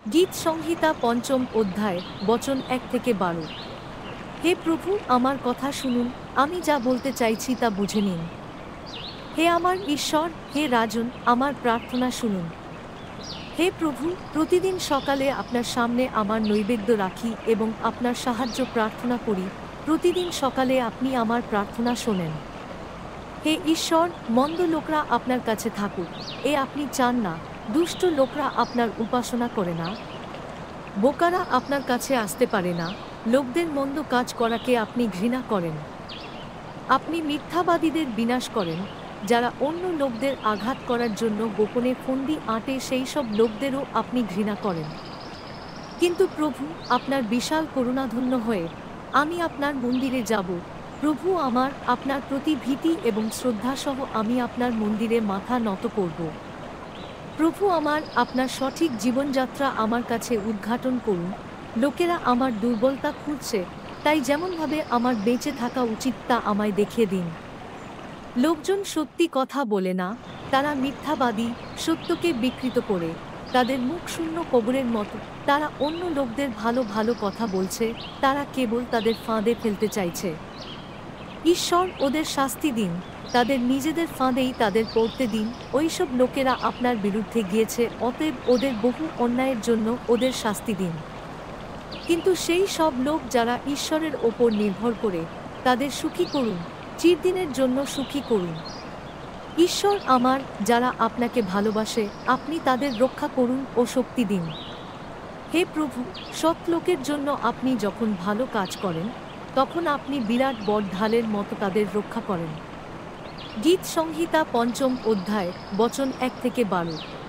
গীত সংহিতা পঞ্চম অধ্যায় বচন 1 থেকে 12। হে প্রভু, আমার কথা শুনুন, আমি যা বলতে চাইছি তা বুঝে নিন। হে আমার ঈশ্বর, হে রাজন, আমার প্রার্থনা শুনুন। হে প্রভু, প্রতিদিন সকালে আপনার সামনে আমার নৈবেদ্য রাখি এবং আপনার সাহায্য প্রার্থনা করি। প্রতিদিন সকালে আপনি আমার প্রার্থনা শোনেন। হে ঈশ্বর, মন্দ লোকরা আপনার কাছে থাকুক, আপনি চান না। দুষ্ট লোকরা আপনার উপাসনা করে না। বোকারা আপনার কাছে আসতে পারে না। লোকদের মন্দ কাজ করাকে আপনি ঘৃণা করেন। আপনি মিথ্যাবাদীদের বিনাশ করেন, যারা অন্য লোকদের আঘাত করার জন্য গোপনে ফন্দি আঁটে, সেই সব লোকদেরও আপনি ঘৃণা করেন। কিন্তু প্রভু, আপনার বিশাল করুণাধন্য হয়ে আমি আপনার মন্দিরে যাব। প্রভু আমার, আপনার প্রতি ভীতি এবং শ্রদ্ধাসহ আমি আপনার মন্দিরে মাথা নত করব। প্রভু আমার, আপনার সঠিক জীবনযাত্রা আমার কাছে উদ্ঘাটন করুন। লোকেরা আমার দুর্বলতা খুঁজছে, তাই যেমনভাবে আমার বেঁচে থাকা উচিত তা আমায় দেখিয়ে দিন। লোকজন সত্যি কথা বলে না, তারা মিথ্যাবাদী, সত্যকে বিকৃত করে। তাদের মুখ শূন্য কবরের মতো। তারা অন্য লোকদের ভালো ভালো কথা বলছে, তারা কেবল তাদের ফাঁদে ফেলতে চাইছে। ঈশ্বর, ওদের শাস্তি দিন, তাদের নিজেদের ফাঁদেই তাদের পড়তে দিন। ওইসব লোকেরা আপনার বিরুদ্ধে গিয়েছে, অতএব ওদের বহু অন্যায়ের জন্য ওদের শাস্তি দিন। কিন্তু সেই সব লোক যারা ঈশ্বরের ওপর নির্ভর করে, তাদের সুখী করুন, চিরদিনের জন্য সুখী করুন। ঈশ্বর আমার, যারা আপনাকে ভালোবাসে, আপনি তাদের রক্ষা করুন ও শক্তি দিন। হে প্রভু, সৎ লোকের জন্য আপনি যখন ভালো কাজ করেন, তখন আপনি বিরাট বড় ঢালের মতো তাদের রক্ষা করেন। গীত সংহিতা পঞ্চম অধ্যায় বচন 1 থেকে 12।